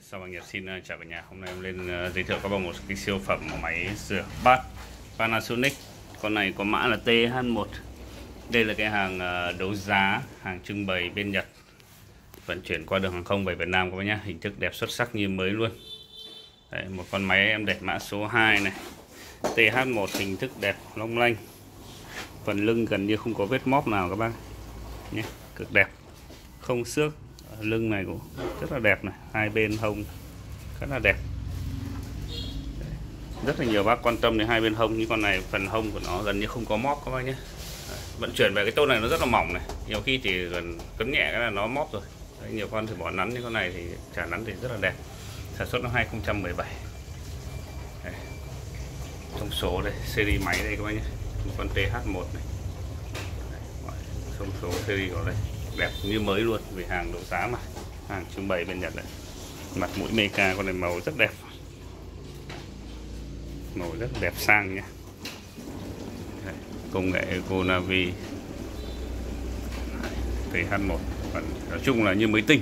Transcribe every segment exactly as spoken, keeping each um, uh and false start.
Sao Bằng Nhật xin uh, chào cả nhà. Hôm nay em lên uh, giới thiệu các bạn một cái siêu phẩm máy rửa bát Panasonic. Con này có mã là T H một. Đây là cái hàng uh, đấu giá, hàng trưng bày bên Nhật, vận chuyển qua đường hàng không về Việt Nam các bạn nhé. Hình thức đẹp xuất sắc như mới luôn. Đấy, một con máy em để mã số hai này, T H một, hình thức đẹp long lanh. Phần lưng gần như không có vết móp nào các bác nhé, cực đẹp, không xước. Lưng này cũng rất là đẹp này, hai bên hông rất là đẹp. Rất là nhiều bác quan tâm đến hai bên hông, như con này phần hông của nó gần như không có móp các bác nhé. Vận chuyển về cái tôn này nó rất là mỏng này, nhiều khi chỉ gần cấn nhẹ cái là nó móp rồi. Đấy, nhiều con thì bỏ nắn, như con này thì chả nắn thì rất là đẹp. Sản xuất năm hai không một bảy. Đây, thông số đây, series máy đây các bác nhé, con T H một này. Đây, thông số series của đây đẹp như mới luôn, vì hàng đấu giá mà, hàng trưng bày bên Nhật đấy. Mặt mũi Meca, con này màu rất đẹp, màu rất đẹp sang nhé. Đấy, công nghệ Econavi T H một, nói chung là như mới tinh.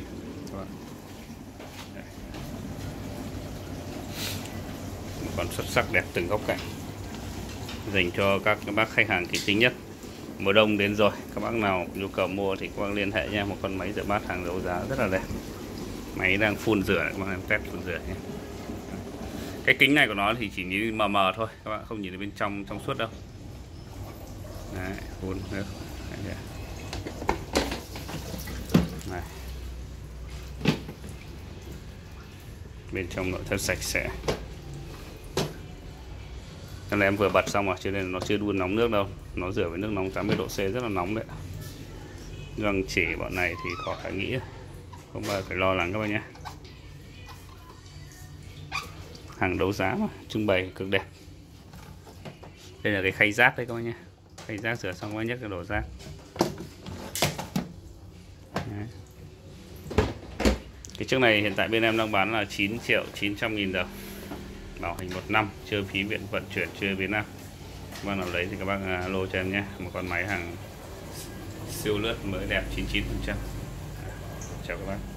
Một con xuất sắc đẹp từng góc cạnh, dành cho các bác khách hàng kính tính nhất. Mùa đông đến rồi, các bác nào nhu cầu mua thì các bác liên hệ nha. Một con máy rửa bát hàng đấu giá rất là đẹp. Máy đang phun rửa, các bác em test phun rửa nhé. Cái kính này của nó thì chỉ nhìn mờ mờ thôi, các bạn không nhìn thấy bên trong trong suốt đâu. Đấy, phun nước. Này, bên trong nội thất sạch sẽ. Cái này em vừa bật xong rồi, cho nên nó chưa đun nóng nước đâu. Nó rửa với nước nóng tám mươi độ C rất là nóng đấy. Găng chỉ bọn này thì khỏi phải nghĩ, không bao phải lo lắng các bạn nhé. Hàng đấu giá mà, trưng bày cực đẹp. Đây là cái khay rác đấy các bạn nhé. Khay rác rửa xong các bạn nhấc cái đổ rác. Đấy. Cái chiếc này hiện tại bên em đang bán là chín triệu chín trăm nghìn đồng. Bảo hành một năm, chưa phí viện vận chuyển, chưa Việt Nam. Các bác nào lấy thì các bác alo cho em nhé. Một con máy hàng siêu lướt mới đẹp chín mươi chín phần trăm. Chào các bác.